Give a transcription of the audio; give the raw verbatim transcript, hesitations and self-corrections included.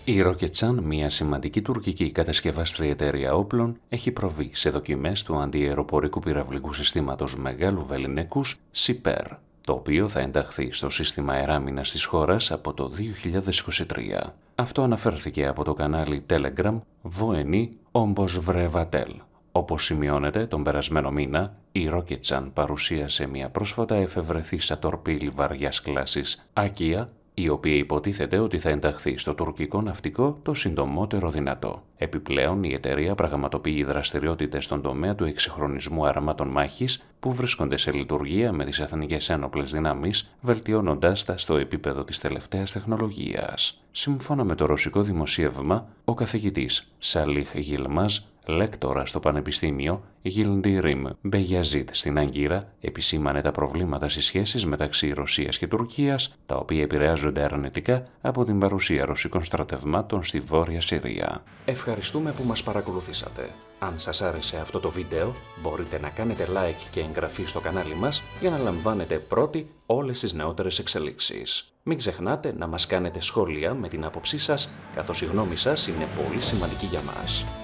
Η Roketsan, μια σημαντική τουρκική κατασκευάστρια εταιρεία όπλων, έχει προβεί σε δοκιμές του αντιαεροπορικού πυραυλικού συστήματος μεγάλου βεληνικούς Siper, το οποίο θα ενταχθεί στο σύστημα αεράμινας της χώρας από το δύο χιλιάδες είκοσι τρία. Αυτό αναφέρθηκε από το κανάλι Telegram Voeni Ombosvrevatel. Όπως σημειώνεται, τον περασμένο μήνα, η Roketsan παρουσίασε μια πρόσφατα εφευρεθήσα τορπίλη βαριάς κλάσης Akia, η οποία υποτίθεται ότι θα ενταχθεί στο τουρκικό ναυτικό το συντομότερο δυνατό. Επιπλέον, η εταιρεία πραγματοποιεί δραστηριότητες στον τομέα του εξυγχρονισμού αρμάτων μάχης που βρίσκονται σε λειτουργία με τις εθνικές ένοπλες δυνάμεις, βελτιώνοντάς τα στο επίπεδο της τελευταίας τεχνολογίας. Σύμφωνα με το ρωσικό δημοσίευμα, ο καθηγητής Σαλίχ Γιλμάζ, λέκτορα στο Πανεπιστήμιο Yildirim Beyazit στην Άγκυρα, επισήμανε τα προβλήματα στις σχέσεις μεταξύ Ρωσίας και Τουρκίας, τα οποία επηρεάζονται αρνητικά από την παρουσία ρωσικών στρατευμάτων στη Βόρεια Συρία. Ευχαριστούμε που μας παρακολουθήσατε. Αν σας άρεσε αυτό το βίντεο, μπορείτε να κάνετε like και εγγραφή στο κανάλι μας για να λαμβάνετε πρώτοι όλες τις νεότερες εξελίξεις. Μην ξεχνάτε να μας κάνετε σχόλια με την άποψή σας, καθώς η γνώμη σας είναι πολύ σημαντική για μας.